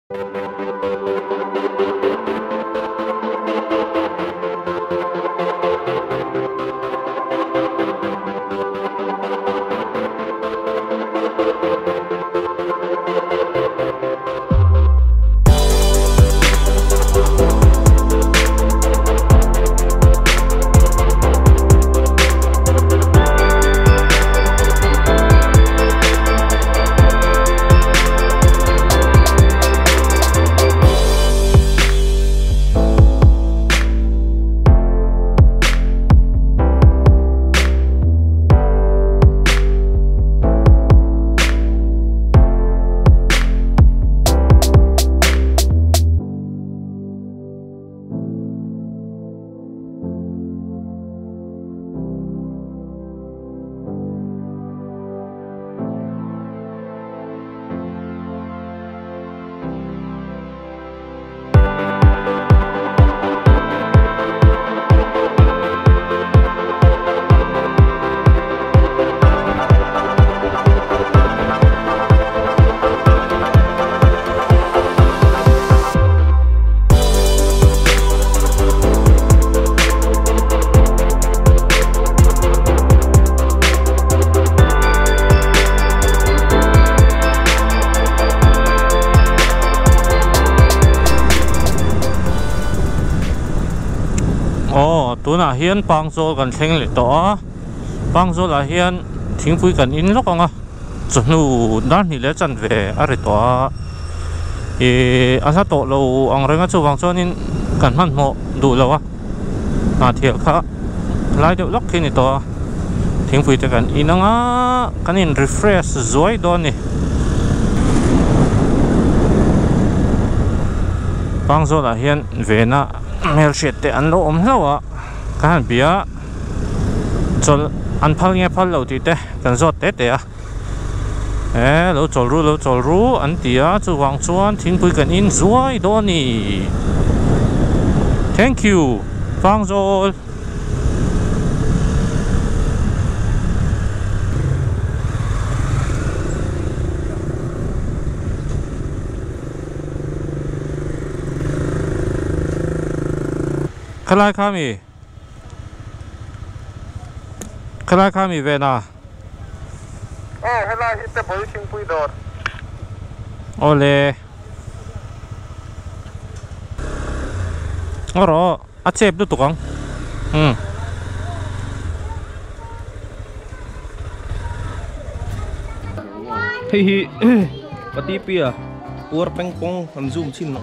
ตัวน่ะเฮียนปังโซกันเชงเลยต่อปังโซละเฮียนทิ้งปุยกันอินล็อกอ่ะจนนู้ด้านนี้แล้วจันเวอะไรต่ออาซาโตเราอังเรงก็จูปังโซนี่กันมันเหมาะดูแล้ววะเที่ยวค่ะไล่เดี๋ยวล็อกแค่นี้ต่อทิ้งปุยจะกันอินอ่ะกันอิน refresh สวยดอนนี่ปังโซละเฮียนเวน่ะเมลเชตเตอันโลอมแล้วอ่ะกันเบียจนอันพัลเงี้ยพัลเราตีเตะกันจอดเตะเตะเราจอดรู้อันเดียจูวางชวนทิ้งปุยกันอินสวยดอนนี่ thank you ปังโซคลายข้ามีเวน่าคลายฮิตแต่บริชิงปุยดอดโอเล่อ๋อรออาเจ็บดูตุกังเฮ้ยปฏิเปียปัวเป็งปงอันซูมชิน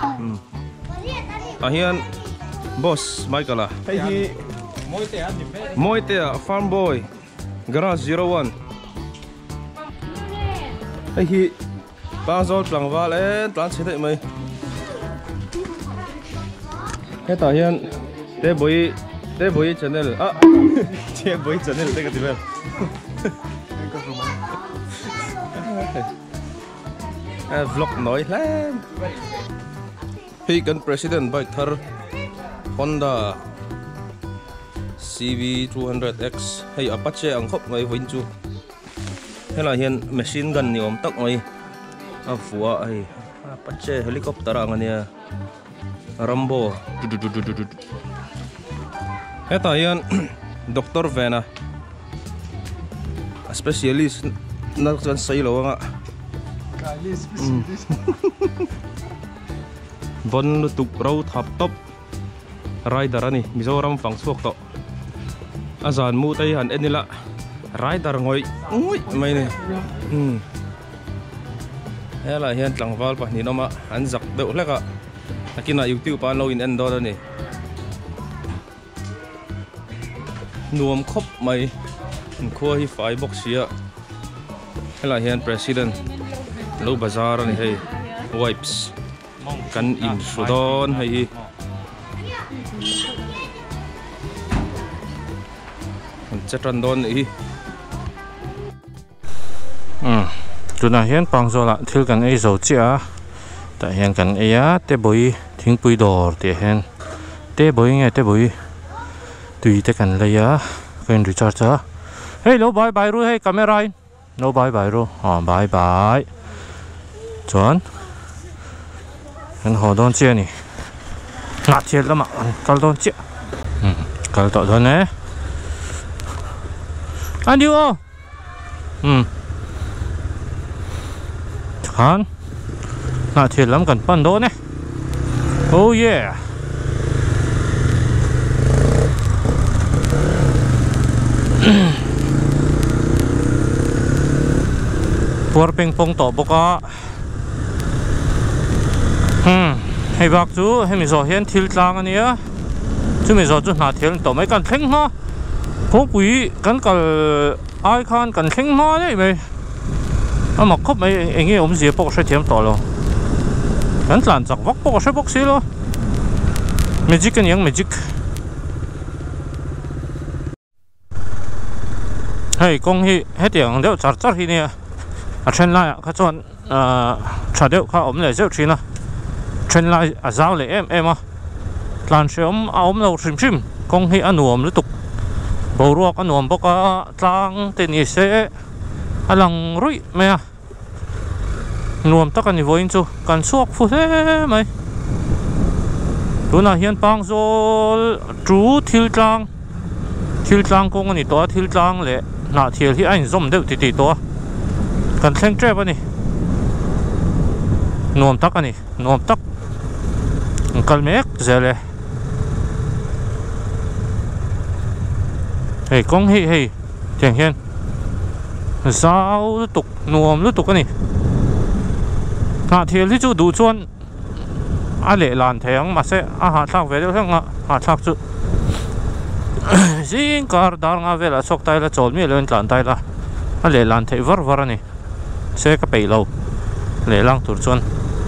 อาเฮียนบอสไม่กันละเฮ้ยมวยเตะฟาร์มบอยกราส01เฮ้ยปางโซลปลังวาเล่ปลังเฉยไหมเฮ้ยตาเฮียนเตะบอยชแนลอ่ะเตะบอยชแนลเตะกันดีไหมvlog nói lên khi cần president bike thar Honda CV200X hay Apache ang khóc ngay vĩnh chu hay là hiện machine gun nhiều tóc ngay phua hay Apache helicopter ang ania Rambo hay ta hiện Dr. Vena specialist na kan say lo nga bon lutuk raw thap top rider ani Mizoram phang suak to azan mu tai han enila rider ngoi mai ne hela hian tlangwal pa ni noma an zak deuh hleka akina YouTube pa lo in en do ni nuam khop mai khua hi fai box ya hela hian president lo bazar ani hei wipes kan in sudon hei chatran don hi tuna hian pangzo la thil kan ei zo chia ta hian kan eya te boi thingpui dor te hen te boi nge te boi tui te kan leya kan recharge hey lo bye bye ru hey camera in no bye bye ru bye bye chọn kan ho don chia ni ngã thiệt lắm ạ kal don chia kal to don nè anh đi ô kan ngã thiệt lắm cần pan don nè oh yeah Puar ping pong to boka hay bác chú hay mình giỏi hiện thiếu trang anh nhá chú mình giỏi chú nát thiếu tổ mấy cần thinh ha phố quý cần ai khan cần thinh ha đấy mày mà khóc mấy anh ấy ôm gì bốc sẽ thêm to luôn cần làm chắc bốc sẽ bốc xí luôn magic cái nhang magic hay công hi hết tiền đều chặt chặt hi nè trên lại các chọn chặt đều các ôm lại dễ chín à trên lại giáo lệ em à làm sao ôm lâu sim công hi ăn uống liên tục bầu ruột ăn uống bốc trang tên sẽ lằng rưỡi mày à nuông tất cả những voi chú cần suộc phụ thế mày tụi nào hiện bang rồi chú thiếu trang công anh to thiếu trang lệ nãy thiếu thì anh zoom đều tí to cần xem treo vậy nè nuông tất anh nuông tất cần mấy giờ lệ hey công hey chẳng hiện sao liên tục nuông liên tục cái này nãy thiếu thì chú đủ chuẩn anh lệ làm thế mà sẽ hạt thang về đâu thằng hạt thang chú riêng cả đào ngà về là sọc tay là trộn mi lên làm tay là anh lệ làm thế vỡ này sẽ cái bể lâu lệ lang tụt chuẩn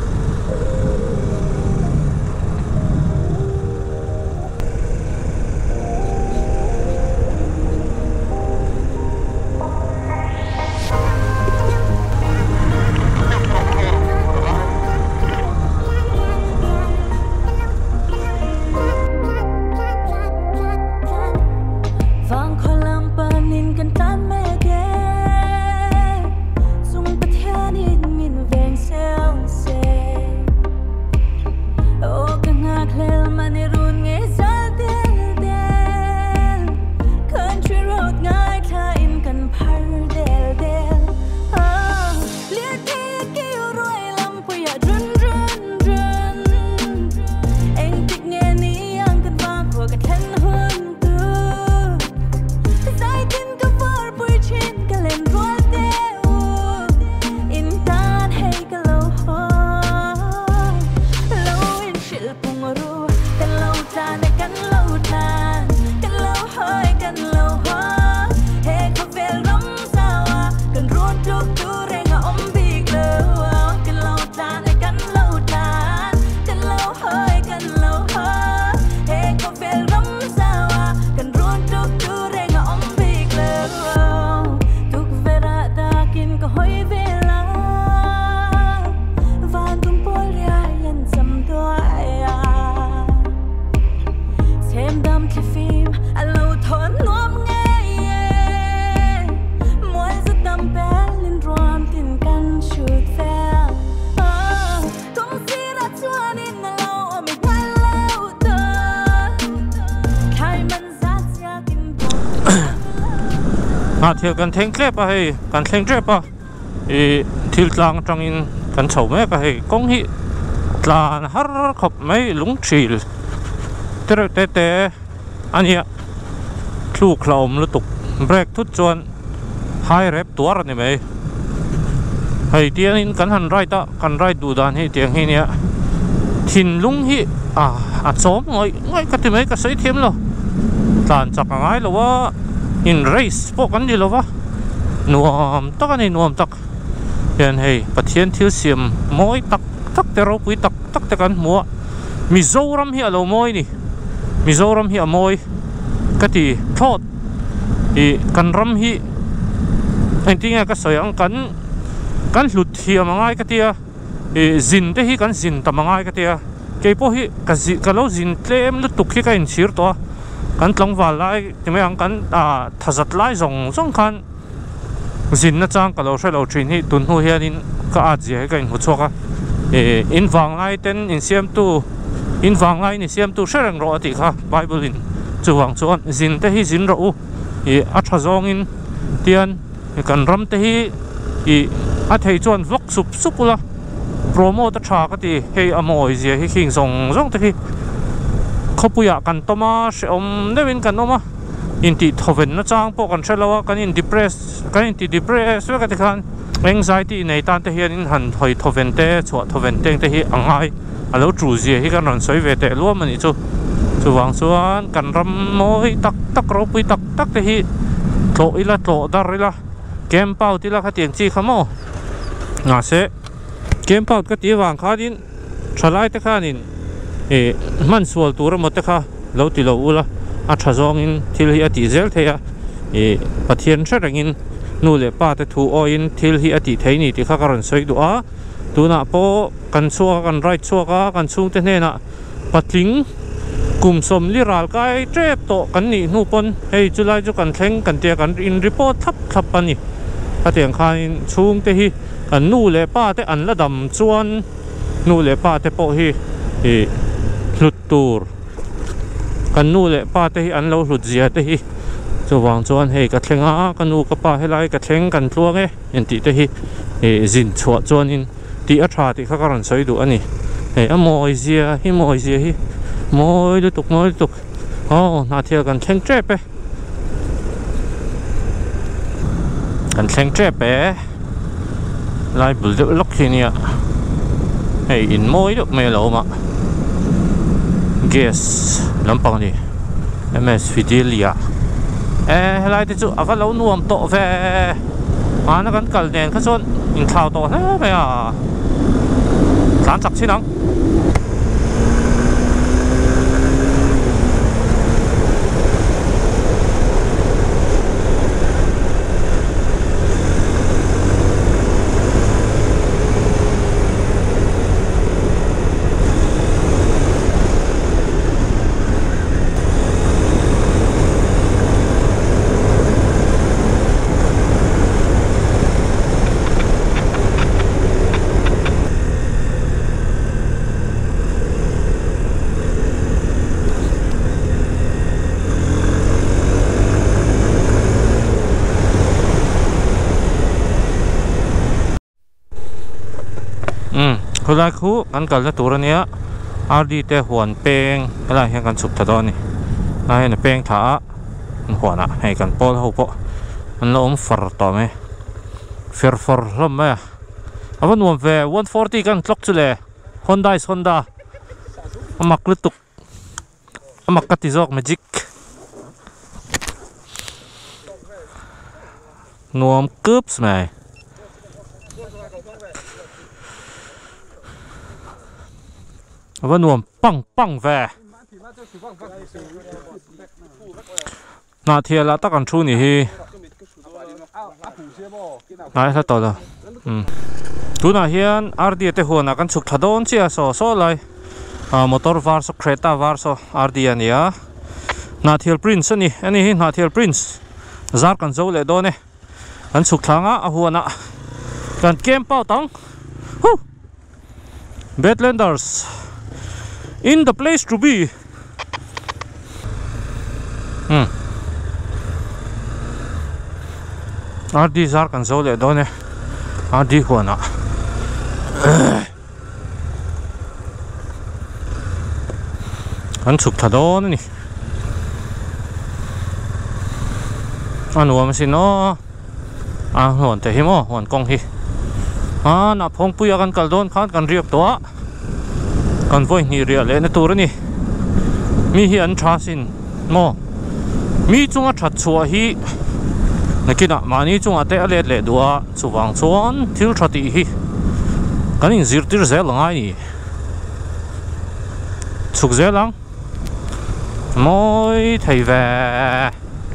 thiếu cần thèn klep à hay cần thèn trep à thiếu lang trong in cần chầu mấy cái hay công hi là har khop mấy lúng chìl tê anh ạ thu clom liên tục break thút chuan hai rep tua này mấy hay tiền in cần hành rai ta cần rai đủ đàn hay tiền hay nè thìn lúng hi chóm ngay cái mấy cái sấy thêm rồi đàn chắc ngay là wa in race po kan di lova nuam tak ani nuam tak yan hey pathian thil siam moi tak te ro pui tak te kan mua Mizoram hi alo moi ni Mizoram hi amoi kati thot I kan ram hi antinga ka soyang kan hlut hi amangai katia zin te hi kan zin tamangai katia keipo hi ka lo zin tlem lu tuk hi ka in sir to kan tlong wal lai timai ang kan thazat lai zong khan zin na chang ka lo hre lo thin hi tun hu hianin ka a ji ka in hu choka in vang ai ten in siam tu in vang ai ni siam tu serang ro ati kha bible in chuwang chuan zin te hi zin ro a tha zong in tian kan ram te hi a thei chuan vlog sup la promo ta tha ka ti hei amoi zia hi khing zong te hi khopuya kan toma se om nevin kan oma in ti thoven na chang po kan thelawa kan in depress we ka ti khan anxiety nei tan te hian in han hoi thoven te chua thoven teng te hi angai alo tru zia hi kan ron soi ve te luam ani chu chuwang chuan kan ram moi tak ro pui tak te hi tlo ila tlo dar ila kem pau ti la kha tiang chi khamo nga se kem pau ka ti wang kha din thalai te khan in man sual tur mo te kha lo ti lo ula a tha zong in thil hi ati zel theya pathian tharang in nu le pa te thu o in thil hi ati thei ni ti kha karon soi du a tuna po kan chuwa kan right chuwa kan chung te hne na patling kum som li ral kai trep to kan ni nu pon hei chulai chu kan thleng kan te kan in report thap ani atiang khan chung te hi kan nu le pa te an la dam chuan nu le pa te po hi hlut tur kan nu le pa te hi an lo hlut zia te hi chuwang chuan hei ka thlenga kan nu ka pa helai ka thleng kan tluang en ti te hi zin chhuah chuan in ti a tha ti kha karon soi du ani hei a moi zia hi moi lu tuk na thia kan thleng trep kan thleng trep lai bul de lok hi nia hei in moi du me lo ma gas lampang ni ms fidelia helai te chu aka lo nuam to ve ana kan kal nen kha chon in thau to he me a tlan chak chinang Hulai khu kan kal na turania RD te huan peng ala hian kan chuk thadoni la hian peng tha huana hei kan pol ho po an lo far to me fer hlom me awan wom ve 140 kan tlok chule Honda amak lutuk amak katizok magic nuam cups me vẫn nuông băng về nà thiệt là tất cả chú nhỉ hi này thật to rồi chú nào hiện RD te huan akan chuk thadon chia so lại motor varso Creta varso RD ania nà thiệt Prince ani hi nà thiệt Prince zar kan zo le do ne kan chuk thanga a huan a kan kem pau tang Badlanders in the place to be. RD zar kan zo le do ne RD huana an chuk thadon ni an wa masin no hon te hi mo hon kong hi na phong puya kan kaldon khan kan riap to kan voi ni ria le na tur ni mi hi an tha sin mo mi chunga that chua hi nakina mani chunga te ale le dua chuwang chuan thil thati hi kan in zirtir zel ngai ni chuk zelang moi thei ve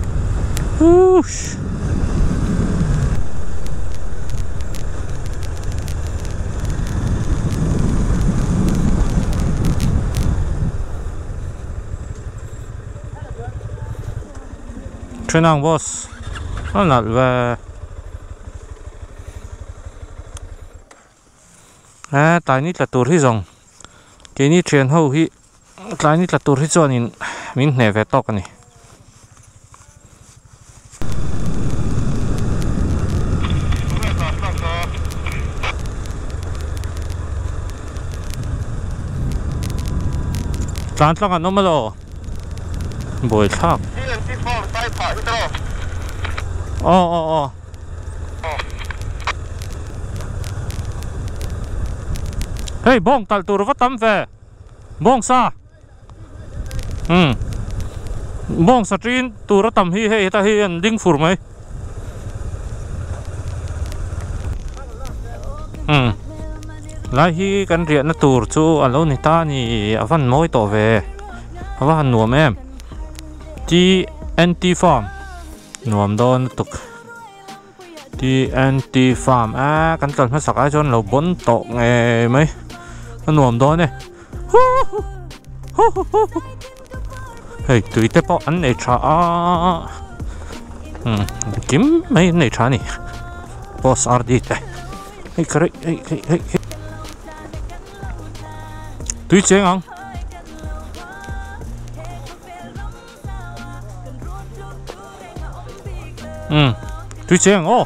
Trenang boss, not ve tại nít là tur hi zong cái nít truyền hậu hi tại nít là tur hi cho nên mình nè về tóc này tràn lăng ăn nó mà lo bồi thác hey bong tal tur va tam ve bong sa bong sa trin tur tam hi hey ta hi an ding fur mai lai hi kan rian na tur chu alo ni ta ni avan moi to ve avan nuam em TNT farm nuam don tuk TNT farm kan kal ma sakai chon lo bon to nge mai nuam don ne hey tui te po an nei cha kim mai nei cha ni boss RD te hey kare hey tui cheng ang tui cheng oh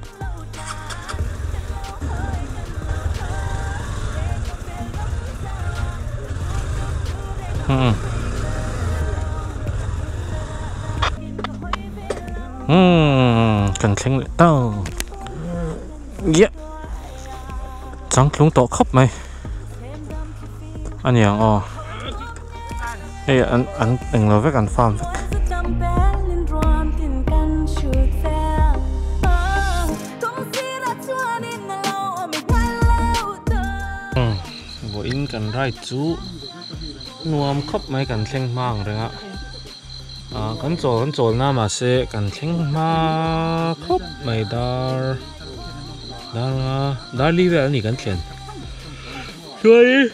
cần thèn lại tao yeah chẳng lúng tổ khóc mày anh nhàng ê anh đừng nói với anh farm bộ in cần rai chú nuam khóc mày cần thèn mang rồi ạ kan chol na ma se kan thing ma khop mai dar li ve ani kan thlen choi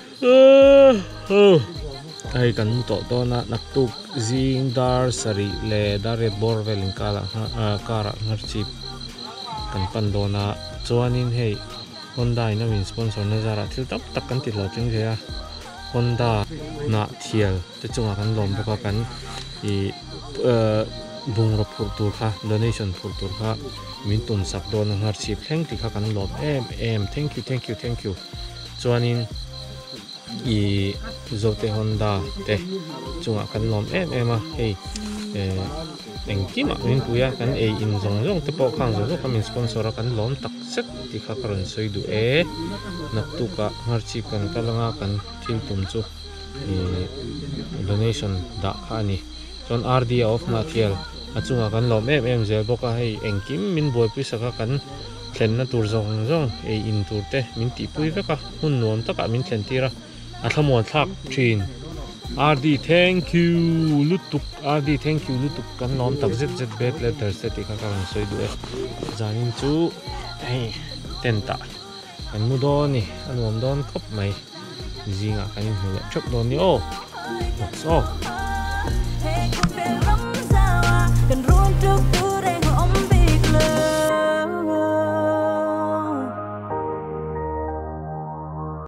ai kan to na nak tu jing dar sari le dar red bor velin kala kara ngar chip kan pan do na chuanin hei Honda ina min sponsor na zara thil tak tak kan ti lo ting je Honda na thial te chunga kan lom beka kan i bung ro phur tur kha donation phur tur kha min tum sak don ngar chip thank ti kha kan lom em thank you chuanin i zote Honda te chunga kan lom em a hei engki ma min puya kan in zong te po khang zo ka min sponsor kan lom tak set ti kha karon soi du nak tu ka ngar chip kan kalanga kan thil tum chu donation da kha ni chon RD of na thial achunga kan lom em zel boka hei engkim min boy pi saka kan thlen na tur zong in tur te min ti pui veka hun nuam taka min thlen tira athamon thak thin RD thank you lutuk kan lom tak zet bet letter se ti kha kan soi du zanin chu hei tenta kan mu do ni anuam don khop mai zinga kan hu chok don ni that's all